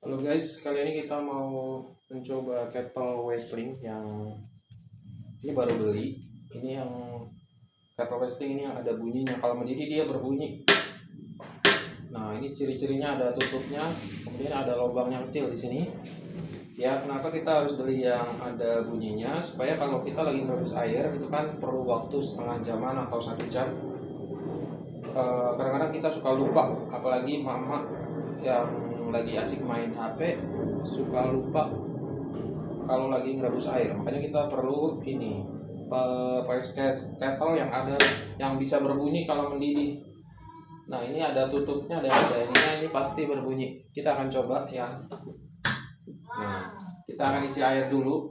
Halo guys, kali ini kita mau mencoba kettle Wesseling yang ini baru beli. Ini yang kettle Wesseling ini yang ada bunyinya. Kalau mendidih dia berbunyi. Nah, ini ciri-cirinya ada tutupnya, kemudian ada lubangnya kecil di sini. Ya, kenapa kita harus beli yang ada bunyinya? Supaya kalau kita lagi merebus air itu kan perlu waktu setengah jaman atau 1 jam. Kadang-kadang kita suka lupa, apalagi mama yang lagi asik main HP suka lupa kalau lagi ngerebus air. Makanya kita perlu ini pakai kettle yang ada yang bisa berbunyi kalau mendidih. Nah, ini ada tutupnya dan ada ini pasti berbunyi. Kita akan coba ya. Nah, kita akan isi air dulu.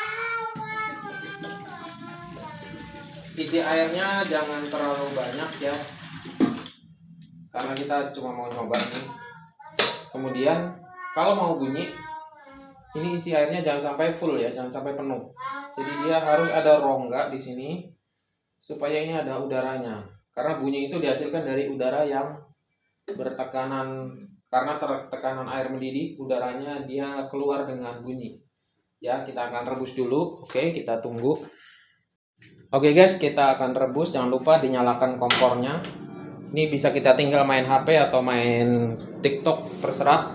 Isi airnya jangan terlalu banyak ya, karena kita cuma mau nyoba nih. Kemudian kalau mau bunyi, ini isi airnya jangan sampai full ya, jangan sampai penuh. Jadi dia harus ada rongga di sini supaya ini ada udaranya. Karena bunyi itu dihasilkan dari udara yang bertekanan. Karena tekanan air mendidih, udaranya dia keluar dengan bunyi. Ya, kita akan rebus dulu. Oke, kita tunggu. Oke guys, kita akan rebus. Jangan lupa dinyalakan kompornya. Ini bisa kita tinggal main HP atau main TikTok, terserah.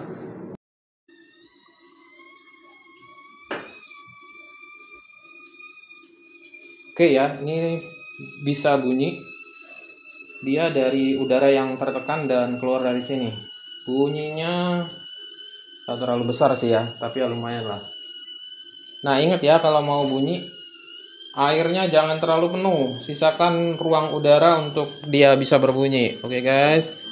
Oke ya, ini bisa bunyi. Dia dari udara yang tertekan dan keluar dari sini. Bunyinya tak terlalu besar sih ya, tapi ya lumayan lah. Nah, ingat ya, kalau mau bunyi, airnya jangan terlalu penuh. Sisakan ruang udara untuk dia bisa berbunyi. Oke guys.